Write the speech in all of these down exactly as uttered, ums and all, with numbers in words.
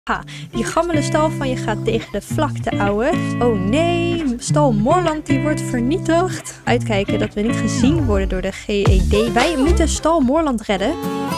Ha, die gammele stal van je gaat tegen de vlakte, ouwe. Oh nee, stal Moorland die wordt vernietigd. Uitkijken dat we niet gezien worden door de G E D. Wij moeten stal Moorland redden.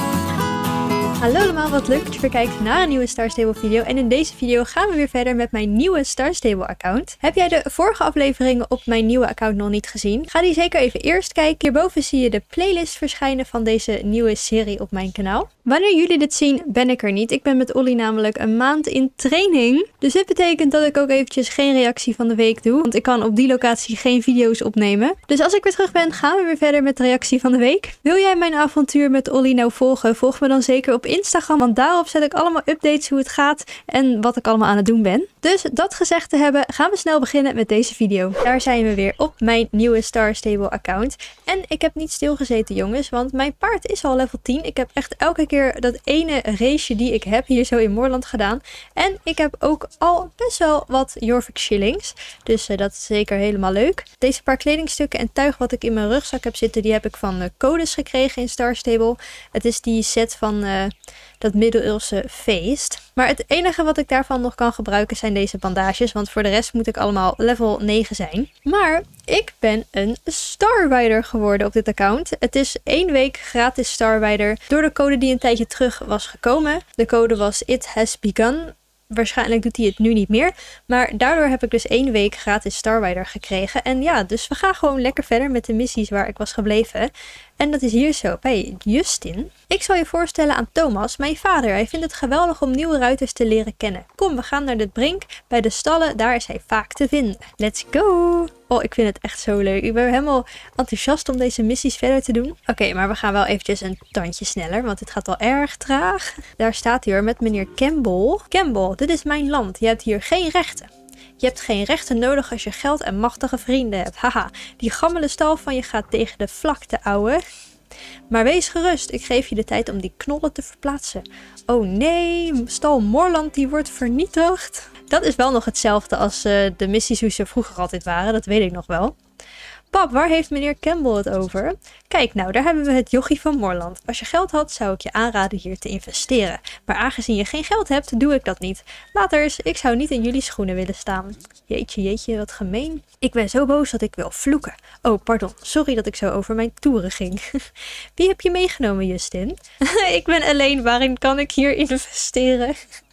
Hallo allemaal, wat leuk dat je weer kijkt naar een nieuwe Star Stable video. En in deze video gaan we weer verder met mijn nieuwe Star Stable account. Heb jij de vorige afleveringen op mijn nieuwe account nog niet gezien? Ga die zeker even eerst kijken. Hierboven zie je de playlist verschijnen van deze nieuwe serie op mijn kanaal. Wanneer jullie dit zien, ben ik er niet. Ik ben met Ollie namelijk een maand in training. Dus dit betekent dat ik ook eventjes geen reactie van de week doe. Want ik kan op die locatie geen video's opnemen. Dus als ik weer terug ben, gaan we weer verder met de reactie van de week. Wil jij mijn avontuur met Ollie nou volgen? Volg me dan zeker op Instagram. Want daarop zet ik allemaal updates hoe het gaat en wat ik allemaal aan het doen ben. Dus dat gezegd te hebben, gaan we snel beginnen met deze video. Daar zijn we weer op mijn nieuwe Star Stable account. En ik heb niet stilgezeten, jongens. Want mijn paard is al level tien. Ik heb echt elke keer dat ene raceje die ik heb hier zo in Moorland gedaan. En ik heb ook al best wel wat Jorvik shillings. Dus uh, dat is zeker helemaal leuk. Deze paar kledingstukken en tuig wat ik in mijn rugzak heb zitten, die heb ik van uh, Codes gekregen in Star Stable. Het is die set van uh, dat middeleeuwse feest. Maar het enige wat ik daarvan nog kan gebruiken zijn deze bandages. Want voor de rest moet ik allemaal level negen zijn. Maar ik ben een Star Rider geworden op dit account. Het is één week gratis Star Rider door de code die een tijdje terug was gekomen. De code was It Has Begun. Waarschijnlijk doet hij het nu niet meer. Maar daardoor heb ik dus één week gratis Star Rider gekregen. En ja, dus we gaan gewoon lekker verder met de missies waar ik was gebleven. En dat is hier zo bij Justin. Ik zal je voorstellen aan Thomas, mijn vader. Hij vindt het geweldig om nieuwe ruiters te leren kennen. Kom, we gaan naar de brink. Bij de stallen, daar is hij vaak te vinden. Let's go! Oh, ik vind het echt zo leuk. Ik ben helemaal enthousiast om deze missies verder te doen. Oké, okay, maar we gaan wel eventjes een tandje sneller, want dit gaat wel erg traag. Daar staat hij hoor, met meneer Campbell. Campbell, dit is mijn land. Je hebt hier geen rechten. Je hebt geen rechten nodig als je geld en machtige vrienden hebt. Haha, die gammele stal van je gaat tegen de vlakte, ouwe. Maar wees gerust, ik geef je de tijd om die knollen te verplaatsen. Oh nee, stal Moorland die wordt vernietigd. Dat is wel nog hetzelfde als uh, de missies hoe ze vroeger altijd waren, dat weet ik nog wel. Pap, waar heeft meneer Campbell het over? Kijk nou, daar hebben we het jochie van Moorland. Als je geld had, zou ik je aanraden hier te investeren. Maar aangezien je geen geld hebt, doe ik dat niet. Laters, ik zou niet in jullie schoenen willen staan. Jeetje, jeetje, wat gemeen. Ik ben zo boos dat ik wil vloeken. Oh, pardon, sorry dat ik zo over mijn toeren ging. Wie heb je meegenomen, Justin? Ik ben alleen, waarin kan ik hier investeren?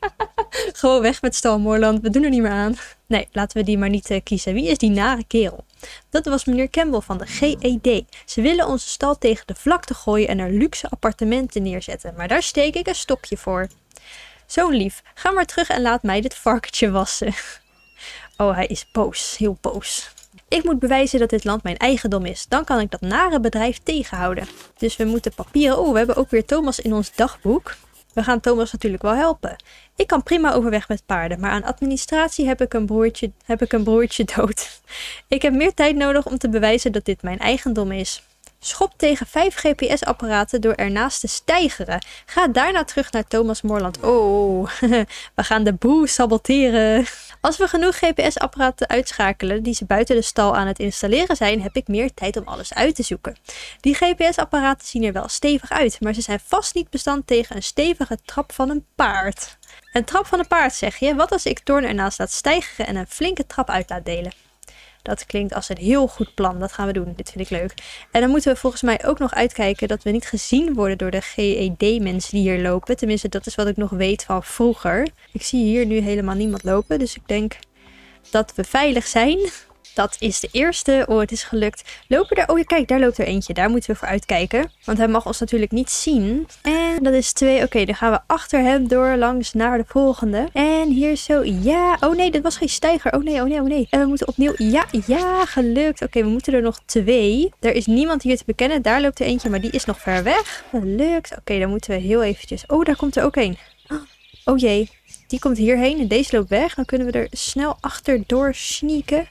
Gewoon weg met stal Moorland, we doen er niet meer aan. Nee, laten we die maar niet uh, kiezen. Wie is die nare kerel? Dat was meneer Campbell van de G E D. Ze willen onze stal tegen de vlakte gooien en er luxe appartementen neerzetten. Maar daar steek ik een stokje voor. Zo lief, ga maar terug en laat mij dit varkentje wassen. Oh, hij is boos. Heel boos. Ik moet bewijzen dat dit land mijn eigendom is. Dan kan ik dat nare bedrijf tegenhouden. Dus we moeten papieren... Oh, we hebben ook weer Thomas in ons dagboek. We gaan Thomas natuurlijk wel helpen. Ik kan prima overweg met paarden, maar aan administratie heb ik een broertje, heb ik een broertje dood. Ik heb meer tijd nodig om te bewijzen dat dit mijn eigendom is. Schop tegen vijf G P S-apparaten door ernaast te steigeren. Ga daarna terug naar Thomas Moorland. Oh, we gaan de boel saboteren. Als we genoeg G P S-apparaten uitschakelen die ze buiten de stal aan het installeren zijn, heb ik meer tijd om alles uit te zoeken. Die G P S-apparaten zien er wel stevig uit, maar ze zijn vast niet bestand tegen een stevige trap van een paard. Een trap van een paard, zeg je? Wat als ik Thorn ernaast laat stijgen en een flinke trap uit laat delen? Dat klinkt als een heel goed plan. Dat gaan we doen. Dit vind ik leuk. En dan moeten we volgens mij ook nog uitkijken dat we niet gezien worden door de G E D-mensen die hier lopen. Tenminste, dat is wat ik nog weet van vroeger. Ik zie hier nu helemaal niemand lopen. Dus ik denk dat we veilig zijn. Dat is de eerste. Oh, het is gelukt. Lopen er... Oh, kijk, daar loopt er eentje. Daar moeten we voor uitkijken. Want hij mag ons natuurlijk niet zien. En dat is twee. Oké, okay, dan gaan we achter hem door langs naar de volgende. En hier zo. Ja. Oh nee, dit was geen steiger. Oh nee, oh nee, oh nee. En we moeten opnieuw... Ja, ja, gelukt. Oké, okay, we moeten er nog twee. Er is niemand hier te bekennen. Daar loopt er eentje, maar die is nog ver weg. Gelukt. Oké, okay, dan moeten we heel eventjes... Oh, daar komt er ook een. Oh jee. Die komt hierheen en deze loopt weg. Dan kunnen we er snel achter door sneaken.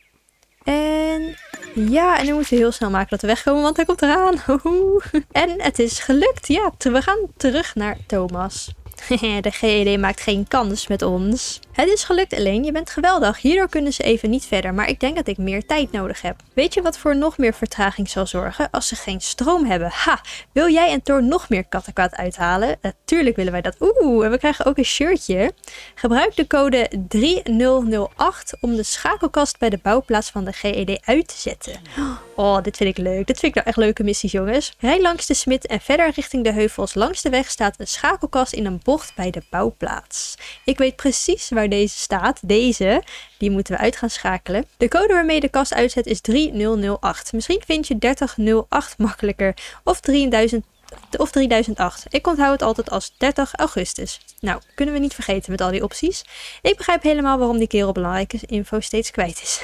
En ja, en nu moeten we heel snel maken dat we wegkomen, want hij komt eraan. En het is gelukt. Ja, we gaan terug naar Thomas. De G E D maakt geen kans met ons. Het is gelukt, Elaine. Je bent geweldig. Hierdoor kunnen ze even niet verder, maar ik denk dat ik meer tijd nodig heb. Weet je wat voor nog meer vertraging zal zorgen? Als ze geen stroom hebben. Ha! Wil jij en Thor nog meer kattenkwaad uithalen? Natuurlijk willen wij dat. Oeh, en we krijgen ook een shirtje. Gebruik de code drie nul nul acht om de schakelkast bij de bouwplaats van de G E D uit te zetten. Oh, dit vind ik leuk. Dit vind ik nou echt leuke missies, jongens. Rij langs de smid en verder richting de heuvels. Langs de weg staat een schakelkast in een bocht bij de bouwplaats. Ik weet precies waar deze staat. Deze, die moeten we uit gaan schakelen. De code waarmee je de kast uitzet is drie nul nul acht. Misschien vind je dertig nul acht makkelijker. Of drieduizend of drieduizend acht. Ik onthoud het altijd als dertig augustus. Nou, kunnen we niet vergeten met al die opties. Ik begrijp helemaal waarom die kerel belangrijke info steeds kwijt is.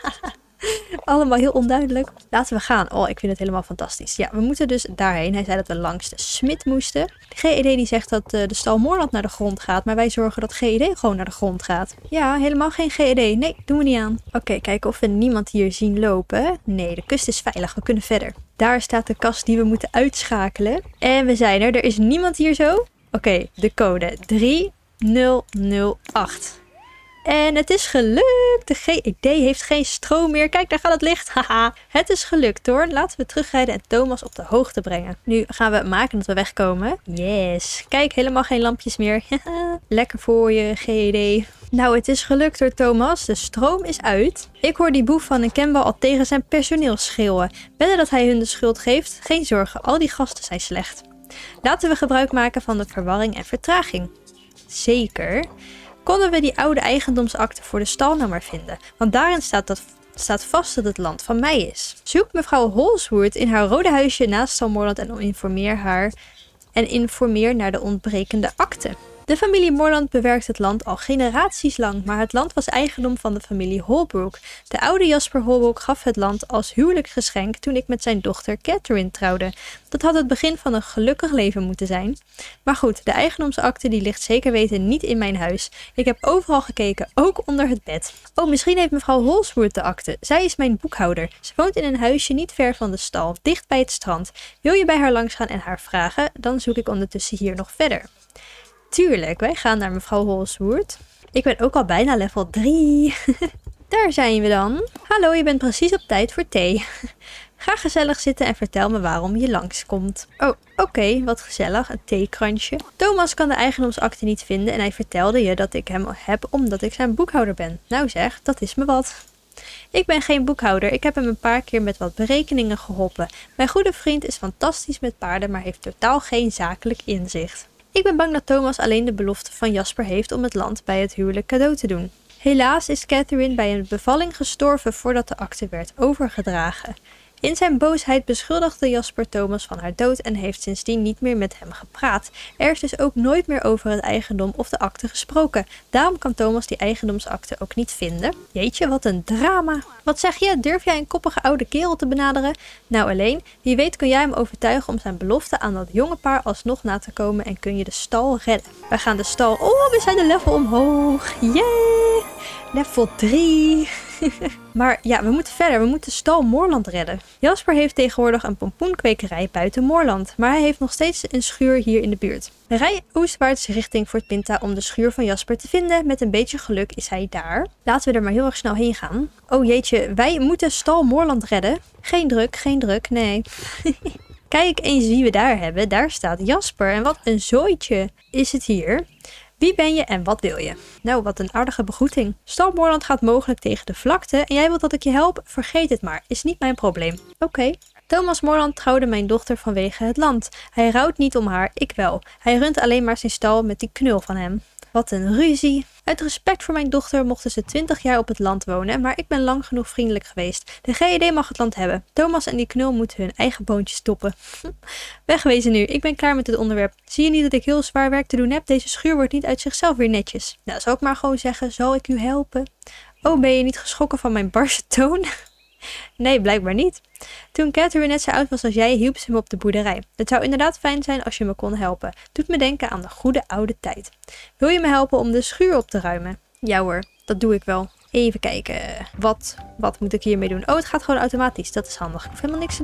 Allemaal heel onduidelijk. Laten we gaan. Oh, ik vind het helemaal fantastisch. Ja, we moeten dus daarheen. Hij zei dat we langs de smid moesten. De G E D die zegt dat uh, de stal Moorland naar de grond gaat. Maar wij zorgen dat G E D gewoon naar de grond gaat. Ja, helemaal geen G E D. Nee, doen we niet aan. Oké, okay, kijken of we niemand hier zien lopen. Nee, de kust is veilig. We kunnen verder. Daar staat de kast die we moeten uitschakelen. En we zijn er. Er is niemand hier zo. Oké, okay, de code drie nul nul acht. En het is gelukt. De G E D heeft geen stroom meer. Kijk, daar gaat het licht. Haha. Het is gelukt hoor. Laten we terugrijden en Thomas op de hoogte brengen. Nu gaan we maken dat we wegkomen. Yes. Kijk, helemaal geen lampjes meer. Lekker voor je, G E D. Nou, het is gelukt hoor, Thomas. De stroom is uit. Ik hoor die boef van een Kemba al tegen zijn personeel schreeuwen. Wedden dat hij hun de schuld geeft? Geen zorgen, al die gasten zijn slecht. Laten we gebruik maken van de verwarring en vertraging. Zeker. Konden we die oude eigendomsakte voor de stal nou maar vinden? Want daarin staat, dat, staat vast dat het land van mij is. Zoek mevrouw Holsworth in haar rode huisje naast Stal Moorland en informeer haar en informeer naar de ontbrekende akte. De familie Moorland bewerkt het land al generaties lang, maar het land was eigendom van de familie Holbrook. De oude Jasper Holbrook gaf het land als huwelijksgeschenk toen ik met zijn dochter Catherine trouwde. Dat had het begin van een gelukkig leven moeten zijn. Maar goed, de eigendomsakte die ligt zeker weten niet in mijn huis. Ik heb overal gekeken, ook onder het bed. Oh, misschien heeft mevrouw Holsworth de akte. Zij is mijn boekhouder. Ze woont in een huisje niet ver van de stal, dicht bij het strand. Wil je bij haar langs gaan en haar vragen? Dan zoek ik ondertussen hier nog verder. Tuurlijk, wij gaan naar mevrouw Holsworth. Ik ben ook al bijna level drie. Daar zijn we dan. Hallo, je bent precies op tijd voor thee. Ga gezellig zitten en vertel me waarom je langskomt. Oh, oké, okay, wat gezellig. Een theekransje. Thomas kan de eigendomsakte niet vinden en hij vertelde je dat ik hem heb omdat ik zijn boekhouder ben. Nou zeg, dat is me wat. Ik ben geen boekhouder. Ik heb hem een paar keer met wat berekeningen geholpen. Mijn goede vriend is fantastisch met paarden, maar heeft totaal geen zakelijk inzicht. Ik ben bang dat Thomas alleen de belofte van Jasper heeft om het land bij het huwelijk cadeau te doen. Helaas is Catherine bij een bevalling gestorven voordat de akte werd overgedragen. In zijn boosheid beschuldigde Jasper Thomas van haar dood en heeft sindsdien niet meer met hem gepraat. Er is dus ook nooit meer over het eigendom of de akte gesproken. Daarom kan Thomas die eigendomsakte ook niet vinden. Jeetje, wat een drama. Wat zeg je? Durf jij een koppige oude kerel te benaderen? Nou alleen, wie weet kun jij hem overtuigen om zijn belofte aan dat jonge paar alsnog na te komen en kun je de stal redden. Wij gaan de stal... Oh, we zijn de level omhoog. Yay! Level drie. Maar ja, we moeten verder. We moeten stal Moorland redden. Jasper heeft tegenwoordig een pompoenkwekerij buiten Moorland. Maar hij heeft nog steeds een schuur hier in de buurt. Rij oostwaarts richting Fort Pinta om de schuur van Jasper te vinden. Met een beetje geluk is hij daar. Laten we er maar heel erg snel heen gaan. Oh jeetje, wij moeten stal Moorland redden. Geen druk, geen druk, nee. Kijk eens wie we daar hebben. Daar staat Jasper. En wat een zooitje is het hier. Wie ben je en wat wil je? Nou, wat een aardige begroeting. Stal Moorland gaat mogelijk tegen de vlakte en jij wilt dat ik je help? Vergeet het maar, is niet mijn probleem. Oké. Okay. Thomas Moorland trouwde mijn dochter vanwege het land. Hij rouwt niet om haar, ik wel. Hij runt alleen maar zijn stal met die knul van hem. Wat een ruzie. Uit respect voor mijn dochter mochten ze twintig jaar op het land wonen, maar ik ben lang genoeg vriendelijk geweest. De G E D mag het land hebben. Thomas en die knul moeten hun eigen boontjes stoppen. Wegwezen nu, ik ben klaar met het onderwerp. Zie je niet dat ik heel zwaar werk te doen heb? Deze schuur wordt niet uit zichzelf weer netjes. Nou, zal ik maar gewoon zeggen, zal ik u helpen? Oh, ben je niet geschrokken van mijn barse toon? Nee, blijkbaar niet. Toen Catherine net zo oud was als jij, hielp ze me op de boerderij. Het zou inderdaad fijn zijn als je me kon helpen. Doet me denken aan de goede oude tijd. Wil je me helpen om de schuur op te ruimen? Ja hoor, dat doe ik wel. Even kijken. Wat, wat moet ik hiermee doen? Oh, het gaat gewoon automatisch. Dat is handig. Ik hoef helemaal niks te doen.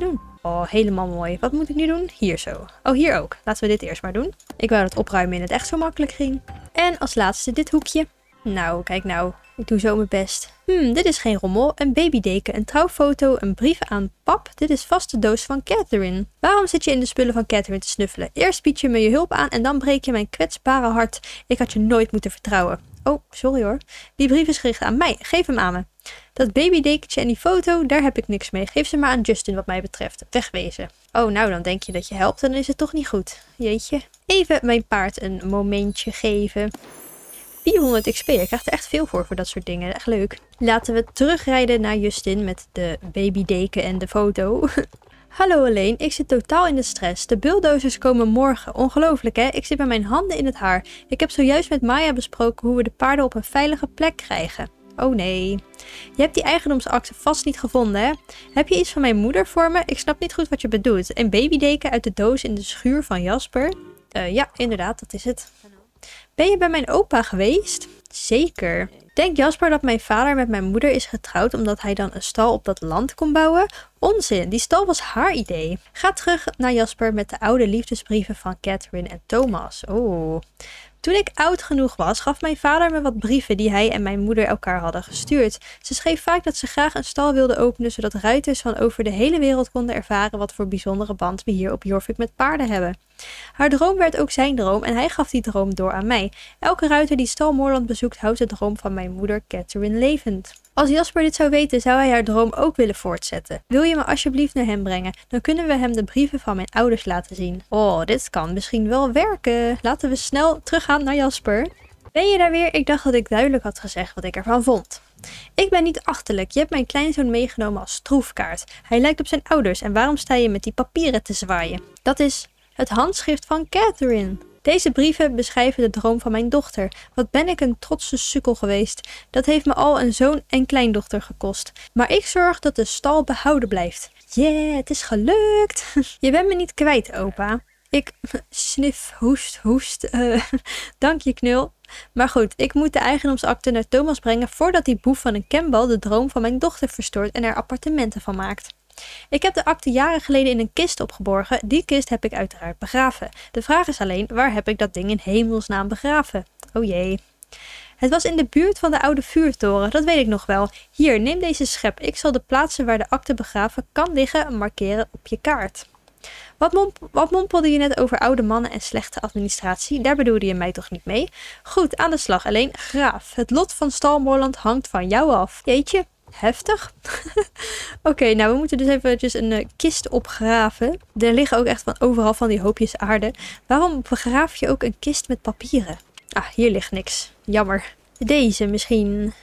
Oh, helemaal mooi. Wat moet ik nu doen? Hier zo. Oh, hier ook. Laten we dit eerst maar doen. Ik wou dat opruimen in het echt zo makkelijk ging. En als laatste dit hoekje. Nou, kijk nou. Ik doe zo mijn best. Hmm, dit is geen rommel. Een babydeken, een trouwfoto, een brief aan pap. Dit is vast de doos van Catherine. Waarom zit je in de spullen van Catherine te snuffelen? Eerst bied je me je hulp aan en dan breek je mijn kwetsbare hart. Ik had je nooit moeten vertrouwen. Oh, sorry hoor. Die brief is gericht aan mij. Geef hem aan me. Dat babydekentje en die foto, daar heb ik niks mee. Geef ze maar aan Justin wat mij betreft. Wegwezen. Oh, nou dan denk je dat je helpt en dan is het toch niet goed. Jeetje. Even mijn paard een momentje geven. vierhonderd X P, je krijgt er echt veel voor voor dat soort dingen. Echt leuk. Laten we terugrijden naar Justin met de babydeken en de foto. Hallo alleen, ik zit totaal in de stress. De bulldozers komen morgen. Ongelooflijk hè? Ik zit met mijn handen in het haar. Ik heb zojuist met Maya besproken hoe we de paarden op een veilige plek krijgen. Oh nee. Je hebt die eigendomsakte vast niet gevonden hè? Heb je iets van mijn moeder voor me? Ik snap niet goed wat je bedoelt. Een babydeken uit de doos in de schuur van Jasper? Uh, ja, inderdaad, dat is het. Ben je bij mijn opa geweest? Zeker. Denkt Jasper dat mijn vader met mijn moeder is getrouwd omdat hij dan een stal op dat land kon bouwen? Onzin, die stal was haar idee. Ga terug naar Jasper met de oude liefdesbrieven van Catherine en Thomas. Oh. Toen ik oud genoeg was, gaf mijn vader me wat brieven die hij en mijn moeder elkaar hadden gestuurd. Ze schreef vaak dat ze graag een stal wilde openen, zodat ruiters van over de hele wereld konden ervaren wat voor bijzondere band we hier op Jorvik met paarden hebben. Haar droom werd ook zijn droom en hij gaf die droom door aan mij. Elke ruiter die stal Moorland bezoekt, houdt de droom van mijn moeder Catherine levend. Als Jasper dit zou weten, zou hij haar droom ook willen voortzetten. Wil je me alsjeblieft naar hem brengen? Dan kunnen we hem de brieven van mijn ouders laten zien. Oh, dit kan misschien wel werken. Laten we snel teruggaan naar Jasper. Ben je daar weer? Ik dacht dat ik duidelijk had gezegd wat ik ervan vond. Ik ben niet achterlijk. Je hebt mijn kleinzoon meegenomen als troefkaart. Hij lijkt op zijn ouders en waarom sta je met die papieren te zwaaien? Dat is het handschrift van Catherine. Deze brieven beschrijven de droom van mijn dochter. Wat ben ik een trotse sukkel geweest. Dat heeft me al een zoon en kleindochter gekost. Maar ik zorg dat de stal behouden blijft. Yeah, het is gelukt. Je bent me niet kwijt, opa. Ik snif, hoest, hoest. Uh, dank je, knul. Maar goed, ik moet de eigendomsakte naar Thomas brengen voordat die boef van een Campbell de droom van mijn dochter verstoort en er appartementen van maakt. Ik heb de akte jaren geleden in een kist opgeborgen. Die kist heb ik uiteraard begraven. De vraag is alleen, waar heb ik dat ding in hemelsnaam begraven? Oh jee. Het was in de buurt van de oude vuurtoren, dat weet ik nog wel. Hier, neem deze schep. Ik zal de plaatsen waar de akte begraven kan liggen markeren op je kaart. Wat, momp wat mompelde je net over oude mannen en slechte administratie? Daar bedoelde je mij toch niet mee? Goed, aan de slag. Alleen, graaf. Het lot van stal Moorland hangt van jou af. Jeetje. Heftig. Oké, okay, nou we moeten dus eventjes een uh, kist opgraven. Er liggen ook echt van overal van die hoopjes aarde. Waarom begraaf je ook een kist met papieren? Ah, hier ligt niks. Jammer. Deze misschien.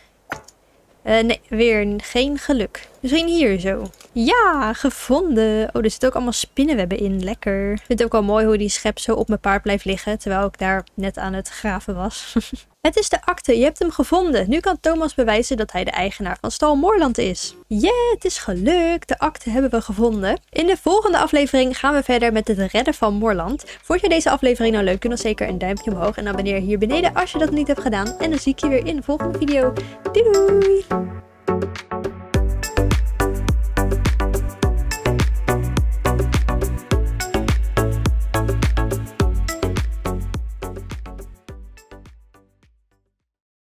Uh, nee, weer geen geluk. Misschien hier zo. Ja, gevonden. Oh, er zitten ook allemaal spinnenwebben in. Lekker. Ik vind het ook wel mooi hoe die schep zo op mijn paard blijft liggen. Terwijl ik daar net aan het graven was. Het is de akte. Je hebt hem gevonden. Nu kan Thomas bewijzen dat hij de eigenaar van stal Moorland is. Yeah, het is gelukt. De akte hebben we gevonden. In de volgende aflevering gaan we verder met het redden van Moorland. Vond je deze aflevering nou leuk? Doe dan zeker een duimpje omhoog. En abonneer hier beneden als je dat niet hebt gedaan. En dan zie ik je weer in de volgende video. Doei doei!